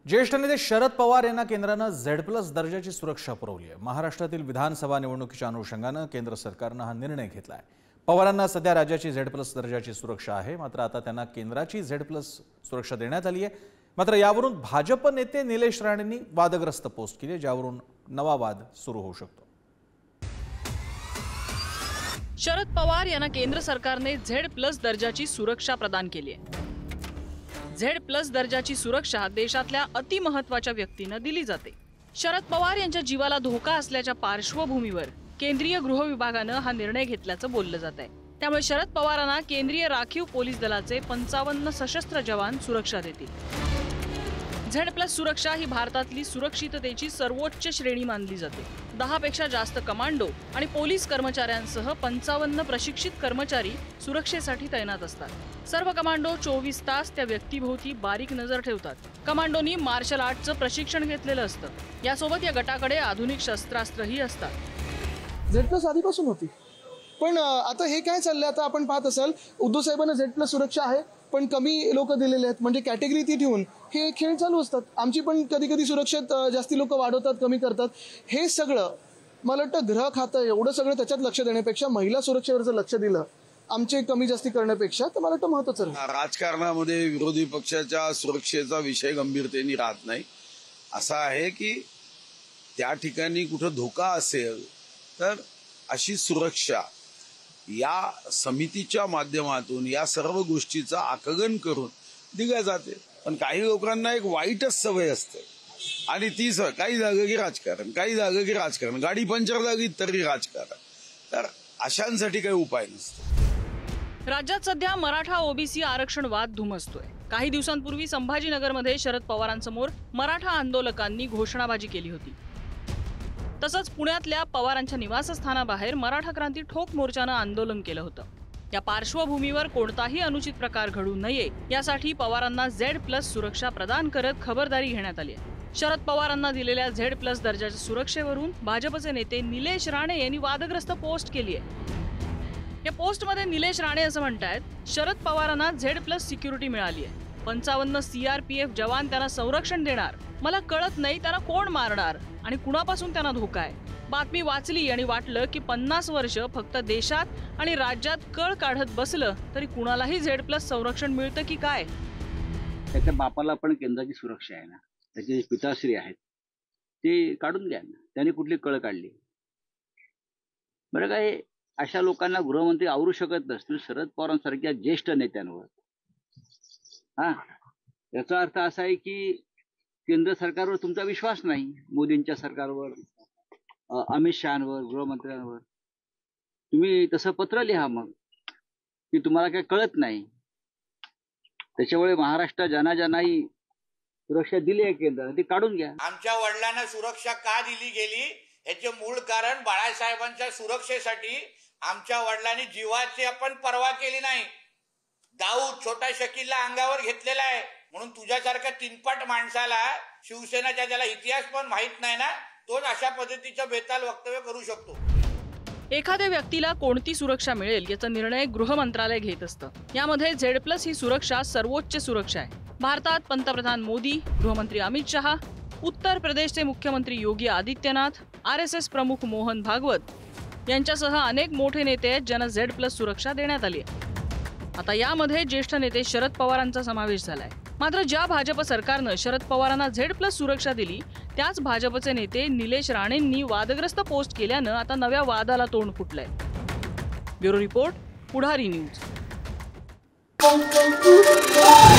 ज्येष्ठ नेते शरद पवार यांना केंद्राने Z+ दर्जाची सुरक्षा पुरवली आहे। महाराष्ट्रातील विधानसभा निवडणुकीच्या अनुषंगाने केंद्र सरकारने हा निर्णय घेतला आहे। पवारांना सध्या राज्याची Z+ दर्जाची सुरक्षा आहे, मात्र आता त्यांना केंद्राची Z+ सुरक्षा देण्यात आली आहे। मात्र यावरून भाजप नेते निलेश राणेंनी वादग्रस्त पोस्ट केली, ज्यावरून नवा वाद सुरू होऊ शकतो। शरद पवार यांना केंद्र सरकारने Z+ दर्जाची सुरक्षा प्रदान केली आहे। Z+ दर्जाची सुरक्षा देशातल्या अतिमहत्त्वाच्या व्यक्तींना दिली जाते। शरद पवार यांच्या जीवाला धोका असल्याच्या पार्श्वभूमीवर केंद्रीय गृह विभागाने हा निर्णय घेतल्याचं बोललं जात आहे। त्यामुळे शरद पवारांना केंद्रीय राखीव पोलीस दलाचे 55 सशस्त्र जवान सुरक्षा देतील। Z+ सुरक्षा ही भारतातली सुरक्षिततेची सर्वोच्च श्रेणी मानली जाते। 10 पेक्षा जास्त कमांडो आणि पोलीस कर्मचाऱ्यांसह 55 प्रशिक्षित कर्मचारी सुरक्षेसाठी तैनात असतात। सर्व कमांडो 24 तास त्या व्यक्तीभोवती बारीक नजर ठेवतात। कमांडोनी मार्शल आर्टचं प्रशिक्षण घेतलेलं असतं। यासोबत या गटाकडे आधुनिक शस्त्रास्त्रही असतात। Z+ आधीपासून होती, पण आता हे काय चाललंय, आता आपण पाहत असाल उद्धव साहेबांना Z+ सुरक्षा आहे, पण कमी लोक दिलेले आहेत, म्हणजे कॅटेगरी ती ठेवून हे खेळ चालू असतात। आमची पण कधी कधी सुरक्षेत जास्ती लोक वाढवतात, कमी करतात। हे सगळं मला वाटतं गृह खातं एवढं सगळं त्याच्यात लक्ष देण्यापेक्षा महिला सुरक्षेवर जर लक्ष दिलं आमचे कमी जास्ती करण्यापेक्षा, तर मला वाटतं महत्त्वाचं आहे। राजकारणामध्ये विरोधी पक्षाच्या सुरक्षेचा विषय गंभीरतेने राहत नाही। असा आहे की त्या ठिकाणी कुठं धोका असेल तर अशी सुरक्षा या समितीच्या माध्यमातून या सर्व गोष्टीचा आकलन करून दिल्या जाते। पण काही लोकांना एक वाईटच सवय असते आणि ती काही जागी राजकारण, काही जागी राजकारण, गाडी पंक्चर झाली तरी राजकारण, तर अशांसाठी काही उपाय नसतो। राज्यात सध्या मराठा ओबीसी आरक्षण वाद धुमसतोय। काही दिवसांपूर्वी संभाजीनगरमध्ये शरद पवारांसमोर मराठा आंदोलकांनी घोषणाबाजी केली होती। तसंच पुण्यातल्या पवारांच्या निवासस्थानाबाहेर मराठा क्रांती ठोक मोर्चानं आंदोलन केलं होतं। या पार्श्वभूमीवर कोणताही अनुचित प्रकार घडू नये यासाठी पवारांना Z+ सुरक्षा प्रदान करत खबरदारी घेण्यात आली आहे। शरद पवारांना दिलेल्या Z+ दर्जाच्या सुरक्षेवरून भाजपचे नेते निलेश राणे यांनी वादग्रस्त पोस्ट केली आहे। या पोस्टमध्ये निलेश राणे असं म्हणतायत, शरद पवारांना Z+ सिक्युरिटी मिळाली आहे। 55 CRPF जवान त्यांना संरक्षण देणार। मला कळत नाही त्यांना कोण मारणार आणि कुणापासून त्यांना धोका आहे। बातमी वाचली आणि वाटलं की 50 वर्ष फक्त देशात आणि राज्यात कळ काढत बसलं तरी कुणालाही Z+ संरक्षण मिळतं की काय। त्याच्या बापाला पण केंद्राची सुरक्षा आहे ना, त्याचे पिताश्री आहेत ते काढून द्या ना, त्यांनी कुठली कळ काढली बरं काय। अशा लोकांना गृहमंत्री आवरू शकत नसतील शरद पवारांसारख्या ज्येष्ठ नेत्यांवर। याचा अर्थ असा आहे की केंद्र सरकारवर तुमचा विश्वास नाही, मोदींच्या सरकारवर, अमित शहांवर, गृहमंत्र्यांवर। तुम्ही तसं पत्र लिहा मग की तुम्हाला काय कळत नाही। त्याच्यामुळे महाराष्ट्र जनाजनाही सुरक्षा दिली आहे केंद्राने, ती काढून घ्या। आमच्या वडिलांना सुरक्षा का दिली गेली याचे मूळ कारण बाळासाहेबांच्या सुरक्षेसाठी आमच्या वडिलांनी जीवाची आपण पर्वा केली नाही। दाऊद छोटा शकीलला अंगावर घेतलेला आहे म्हणून तुझ्यासारख्या तीनपट माणसाला शिवसेनेचा ज्याला इतिहास पण माहित नाही ना, तोच अशा पद्धतीचं बेताल वक्तव्य करू शकतो। एखाद्या व्यक्तीला कोणती सुरक्षा मिळेल याचा निर्णय गृह मंत्रालय घेत असतं। यामध्ये Z+ ही सुरक्षा सर्वोच्च सुरक्षा आहे। भारतात पंतप्रधान मोदी, गृहमंत्री अमित शहा, उत्तर प्रदेशचे मुख्यमंत्री योगी आदित्यनाथ, RSS प्रमुख मोहन भागवत यांच्यासह अनेक मोठे नेते आहेत ज्यांना Z+ सुरक्षा देण्यात आली आहे। आता यामध्ये ज्येष्ठ नेते शरद पवारांचा समावेश झालाय। मात्र ज्या भाजप सरकारनं शरद पवारांना Z+ सुरक्षा दिली त्याच भाजपचे नेते निलेश राणेंनी वादग्रस्त पोस्ट केल्यानं आता नव्या वादाला तोंड फुटलंय। Bureau report, Pudhari news.